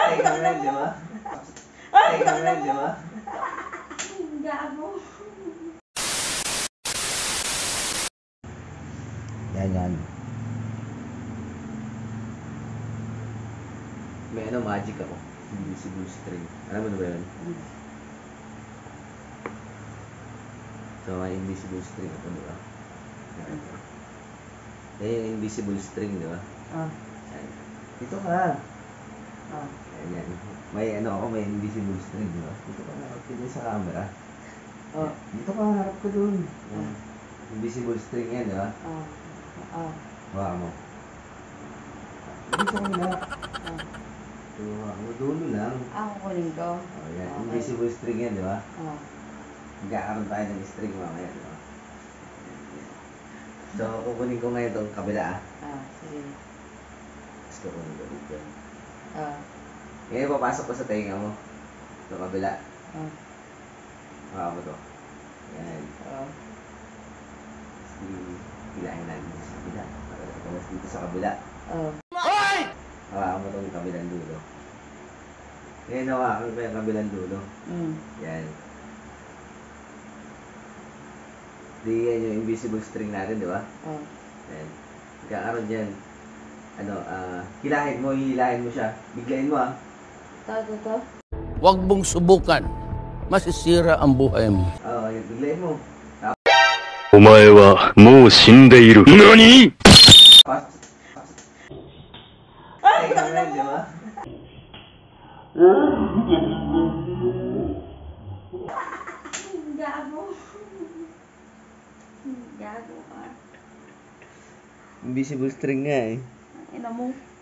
Ay, kamay, di ba? Ay, kamay, di ba? Gago. Yan. May magic ako. Invisible string. Alam mo na ba yun? So, may invisible string ako, di ba? Yan yung invisible string, di ba? Dito ka. Ayan. May invisible string, di ba? Dito ka harap ka dun sa camera. Dito ka harap ka dun. Invisible string yan, di ba? Hawa mo. Dito ka na. Dulo lang. Kukunin ko. Yan. Invisible string yan, di ba? Magkakaroon tayo ng string mamaya, di ba? So, kukunin ko ngayon itong kabila, Sige. Gusto ko nito dito. Ngayon, papasok ko sa tenga mo. Ito kabila. Hawa mo to. Yan. Hilahin natin sa kabila. Tapos dito sa kabila. Hawakan mo itong kabilang dulo. Ngayon, hawakan ko yung kabilang dulo. Yan. Yan yung invisible string natin, di ba? Yan. Magkakaroon dyan. Hilahin mo siya. Biglayin mo, Ito. Huwag mong subukan. Masisira ang buhay mo. Yan. Biglayin mo. お前はもう死んでいる。何? Ay, kamay, di ba? Gago ka. Invisible string nga eh. Ina mo.